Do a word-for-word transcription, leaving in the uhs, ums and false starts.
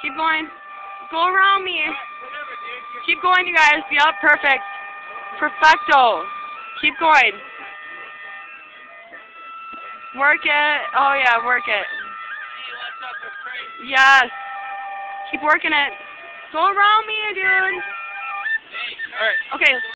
Keep going. Go around me. Keep going, you guys. Yep, perfect. Perfecto. Keep going. Work it. Oh, yeah, work it. Yes. Keep working it. Go around me, dude. Alright. Okay.